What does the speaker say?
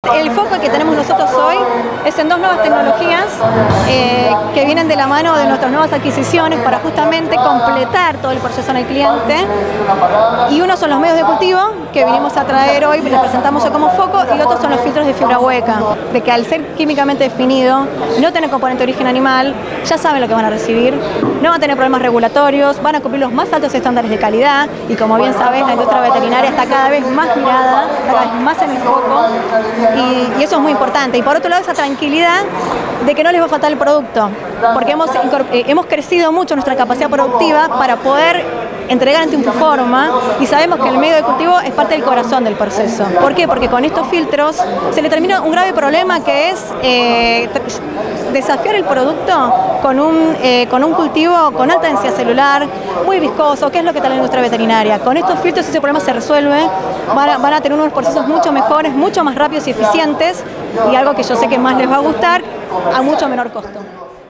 el foco que tenemos nosotros hoy es en dos nuevas tecnologías que vienen de la mano de nuestras nuevas adquisiciones para justamente completar todo el proceso en el cliente. Y uno son los medios de cultivo que vinimos a traer hoy, les presentamos hoy como foco, y otros son los filtros de fibra hueca, de que al ser químicamente definido, no tener componente de origen animal, ya saben lo que van a recibir, no van a tener problemas regulatorios, van a cumplir los más altos estándares de calidad, y como bien sabes, la industria veterinaria está cada vez más mirada, cada vez más en el foco, y eso es muy importante. Y por otro lado, esa tranquilidad de que no les va a faltar el producto, porque hemos crecido mucho nuestra capacidad productiva para poder entregar en tiempo y forma, y sabemos que el medio de cultivo es parte del corazón del proceso. ¿Por qué? Porque con estos filtros se le termina un grave problema, que es desafiar el producto con un cultivo con alta densidad celular, muy viscoso, que es lo que está en la industria veterinaria. Con estos filtros ese problema se resuelve, van a tener unos procesos mucho mejores, mucho más rápidos y eficientes, y algo que yo sé que más les va a gustar, a mucho menor costo.